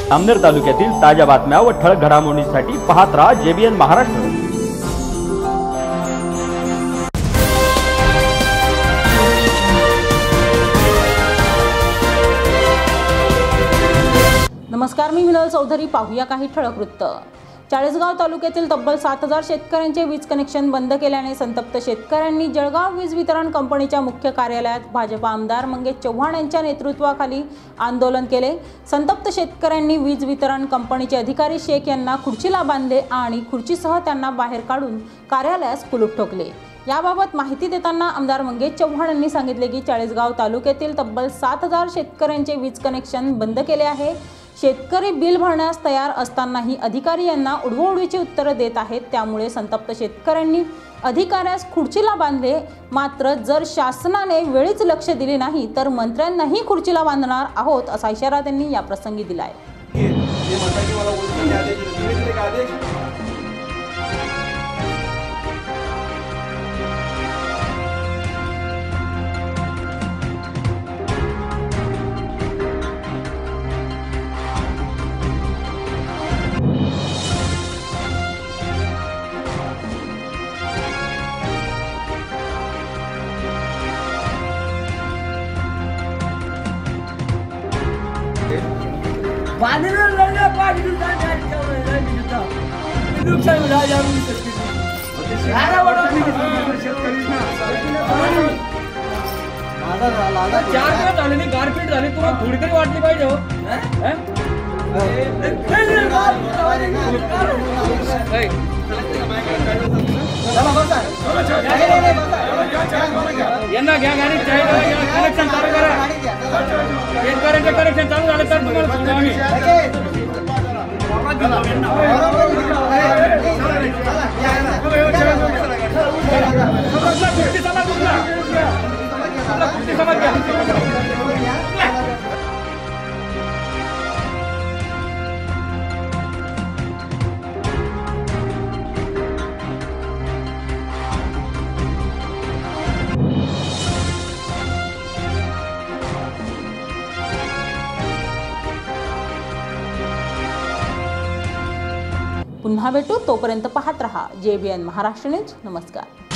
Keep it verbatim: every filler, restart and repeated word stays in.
अमनेर तालुक्यातील ताज्या बातम्या व ठळक घडामोडींसाठी पाहत राहा जेबीएन महाराष्ट्र। नमस्कार, मी मिनल चौधरी। पाहूया काही ठळक वृत्त। चाळीसगाव तालुक्यातील तब्बल सात हजार शेतकऱ्यांचे वीज कनेक्शन बंद केल्याने संतप्त शेतकऱ्यांनी जळगाव वीज वितरण कंपनीच्या मुख्य कार्यालयात भाजपा आमदार मंगेश चव्हाण यांच्या नेतृत्वाखाली आंदोलन केले। संतप्त शेतकऱ्यांनी वीज वितरण कंपनीचे अधिकारी शेख यांना खुर्चीला बांधले आणि खुर्चीसह त्यांना बाहेर काढून कार्यालयास कुलूप ठोकले। याबाबत माहिती देताना आमदार मंगेश चव्हाण यांनी सांगितले की चाळीसगाव तालुक्यातील तब्बल सात हजार शेतकऱ्यांचे वीज कनेक्शन बंद केले आहे। शेतकरी बिल भरण्यास तयार असतानाही अधिकारी यांना उडवोडवीची उत्तरे देत आहेत। त्यामुळे संतप्त शेतकऱ्यांनी अधिकाऱ्यास खुर्चीला बांधले। मात्र जर शासनाने वेळीच लक्ष दिले नाही तर मंत्र्यांनाही खुर्चीला बांधणार आहोत असा इशारा त्यांनी या प्रसंगी दिलाय। बांधलेलं लढलं पाहिजे नुकसान राजा चार दिवस झाले नाही, गारपीट झाली, तुम्हाला थोडी तरी वाटली पाहिजे हो। यांना घ्या गाडी, कनेक्शन चालू करा, शेतकऱ्यांचे कनेक्शन चालू झाले तर तुम्हाला सोडू आम्ही। पुन्हा भेटू, तोपर्यंत पाहत रहा जेबीएन महाराष्ट्र न्यूज। नमस्कार।